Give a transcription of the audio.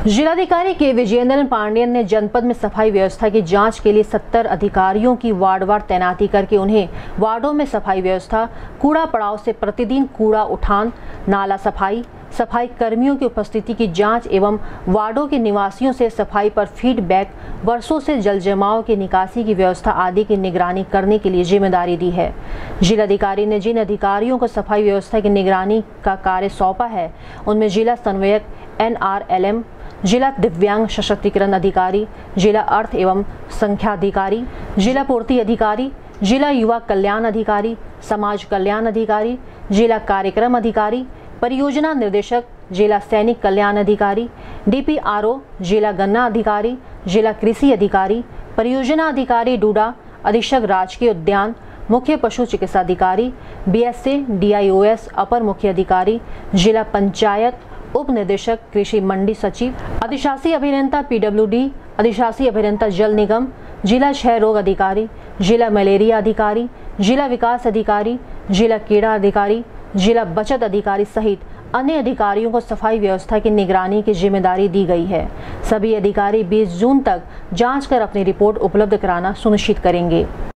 जिलाधिकारी के विजयेंद्र पांडेयन ने जनपद में सफाई व्यवस्था की जांच के लिए 70 अधिकारियों की वार्डवार तैनाती करके उन्हें वार्डों में सफाई व्यवस्था, कूड़ा पड़ाव से प्रतिदिन कूड़ा उठान, नाला सफाई, सफाई कर्मियों की उपस्थिति की जांच एवं वार्डों के निवासियों से सफाई पर फीडबैक, वर्षों से जल जमाव की निकासी की व्यवस्था आदि की निगरानी करने के लिए जिम्मेदारी दी है। जिलाधिकारी ने जिन अधिकारियों को सफाई व्यवस्था की निगरानी का कार्य सौंपा है उनमें जिला समन्वयक NRLM, जिला दिव्यांग सशक्तिकरण अधिकारी, जिला अर्थ एवं संख्याधिकारी, जिला पूर्ति अधिकारी, जिला युवा कल्याण अधिकारी, समाज कल्याण अधिकारी, जिला कार्यक्रम अधिकारी, परियोजना निर्देशक, जिला सैनिक कल्याण अधिकारी, DPRO, जिला गन्ना अधिकारी, जिला कृषि अधिकारी, परियोजना अधिकारी डूडा, अधीक्षक राजकीय उद्यान, मुख्य पशु चिकित्सा अधिकारी, BSA DIOS अपर मुख्य अधिकारी, जिला पंचायत उप निदेशक कृषि मंडी सचिव, अधिशासी अभियंता PWD, अधिशासी अभियंता जल निगम, जिला क्षय रोग अधिकारी, जिला मलेरिया अधिकारी, जिला विकास अधिकारी, जिला कीड़ा अधिकारी, जिला बचत अधिकारी सहित अन्य अधिकारियों को सफाई व्यवस्था की निगरानी की जिम्मेदारी दी गई है। सभी अधिकारी 20 जून तक जांच कर अपनी रिपोर्ट उपलब्ध कराना सुनिश्चित करेंगे।